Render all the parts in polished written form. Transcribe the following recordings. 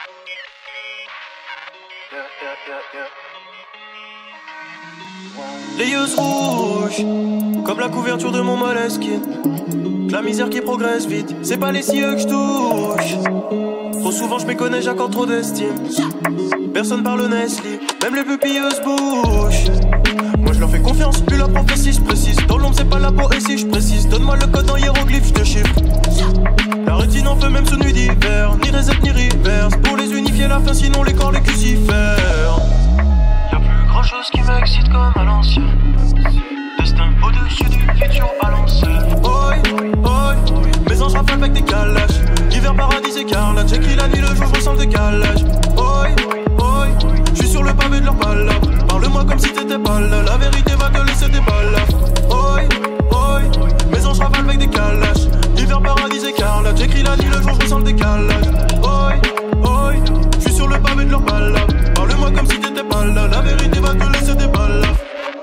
Les yeux rouges, comme la couverture de mon Moleskine. La misère qui progresse vite, c'est pas les cieux que je touche. Trop souvent je méconnais, j'accorde trop d'estime. Personne parle Nestlé, même les pupilleuses bouches. Moi je leur fais confiance, plus la prophétie se précise. Dans l'ombre c'est pas la poésie, je précise. Donne-moi le code en hiéroglyphe, je te chiffre. La rétine en feu même sous nuit d'hiver. Ni reset ni reverse, pour les unifier la fin, sinon les corps les crucifères. Y'a plus grand chose qui m'excite comme à l'ancien. Destin au-dessus du futur balancé. Oi, oi, mes anges rafalent avec des calages. Hiver paradis écarlate, j'ai qui la nuit, le jour je ressens le décalage. Oi, oi, j'suis sur le pavé de leur palabre. Parle-moi comme si t'étais pas là, la vérité va te laisser des balafres. Oi, oi, mes anges rafalent avec des calages. Hiver paradis écarlate, j'écris la nuit, le jour je ressens le décalage. Oi, oi, j'suis sur le pavé de leur palabre. Parle-moi comme si t'étais pas là, la vérité va te laisser des balafres.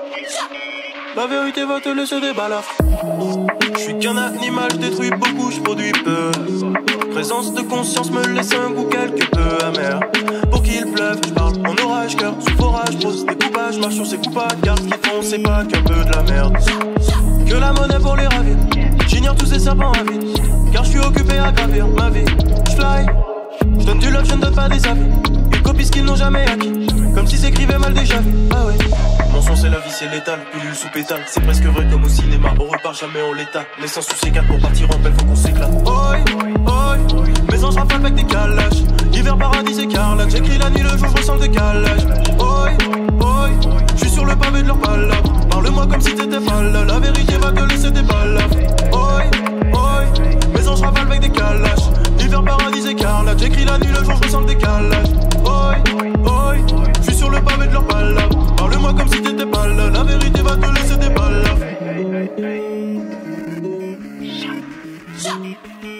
La vérité va te laisser des balafres. J'suis qu'un animal, j'détruis beaucoup, j'produis peu. Présence de conscience me laisse un goût quelque peu amer. Pour qu'il pleuve, j'parle en orage, cœur sous forage, pose des coupages, marche sur ces coupages, garde ce qu'ils font, c'est pas qu'un peu de la merde. Que la monnaie pour les ravir, j'ignore tous ces serpents avides. Car j'suis occupé à gravir ma vie. J'fly, j'donne du love, je ne donne pas des avis. Ils copient ce qu'ils n'ont jamais acquis, comme si s'écrivait mal déjà vu. Ah ouais. Mon son c'est la vie, c'est létal, pilule sous pétale. C'est presque vrai comme au cinéma, on repart jamais en l'état. Mais sans souci 4 pour partir en belle, faut qu'on s'éclate. Oi, oi, mes anges rafalent avec des calages. Hiver paradis écarlate, j'écris la nuit, le jour je ressens le décalage. Oi, oi, j'suis sur le pavé de leur palabre. Parle-moi comme si t'étais pas là, la vérité va te laisser des balafres. Oi, oi, mes anges rafalent avec des calages. Hiver paradis écarlate, j'écris la nuit, le jour je ressens le décalage. Oi, oi, j'suis sur le pavé de leur palabre. Parle-moi comme si t'étais pas là, la vérité va te laisser des balafres.